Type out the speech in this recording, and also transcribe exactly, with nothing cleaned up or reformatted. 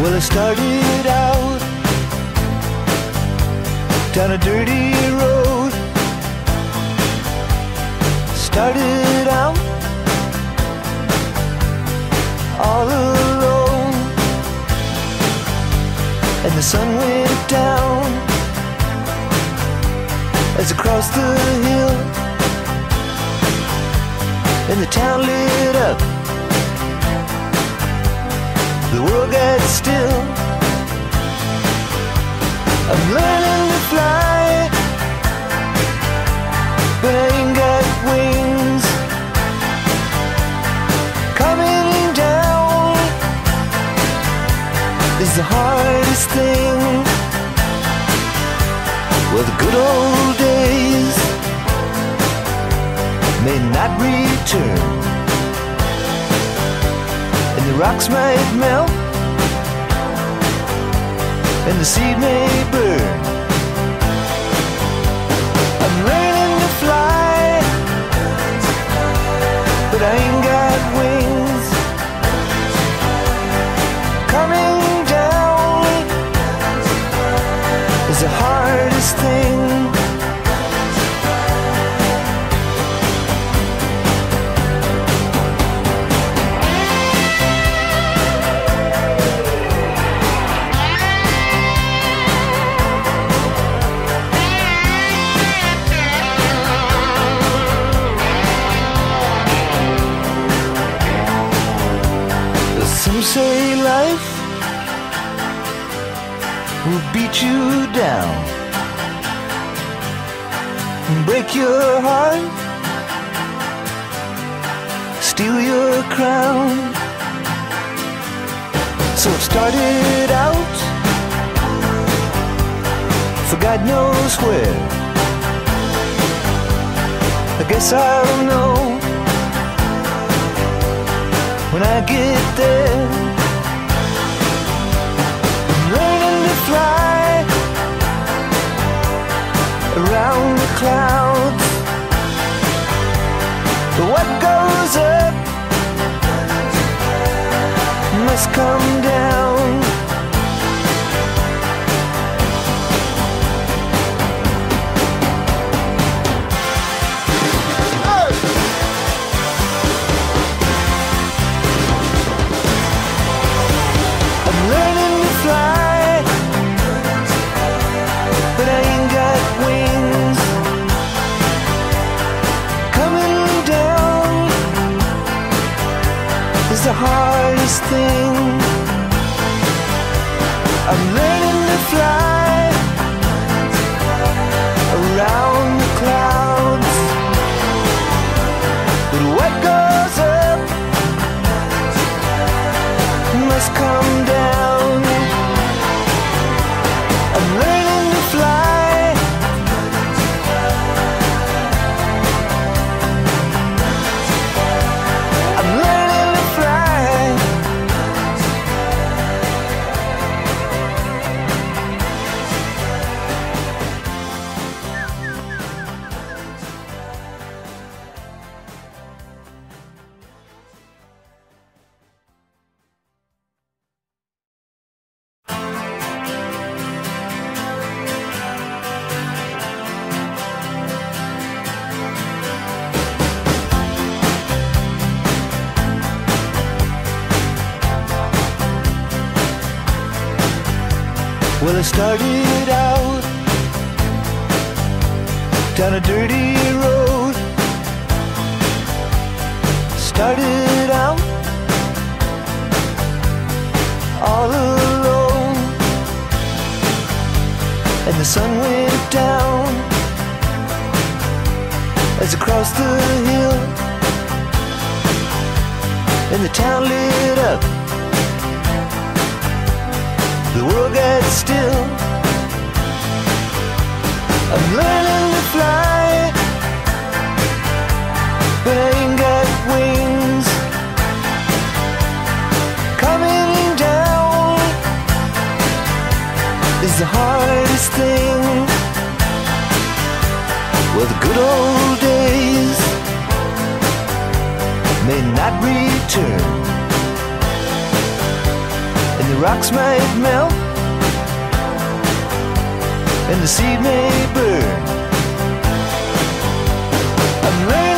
Well, I started out down a dirty road. Started out all alone, and the sun went down as I crossed the hill, and the town lit up. The world got still. I'm learning to fly, but I ain't got wings. Coming down is the hardest thing. Well, the good old days may not return, and the rocks might melt, and the seed may burn. I'm learning to fly, but I ain't got wings. Coming down is the hardest thing. Some say life will beat you down and break your heart, steal your crown. So it started out for God knows where. I guess I'll know when I get there. I'm learning to fly around the clouds, but what goes up must come down. The hardest thing. I'm learning to fly around the clouds, but what goes up must come down. I'm learning to fly Well, I started out down a dirty road. Started out all alone, and the sun went down as I crossed the hill, and the town lit up. The world got still. I'm learning to fly, but I ain't got wings. Coming down is the hardest thing. Well, the good old days may not return, and the rocks might melt and the seed may burn. I'm ready.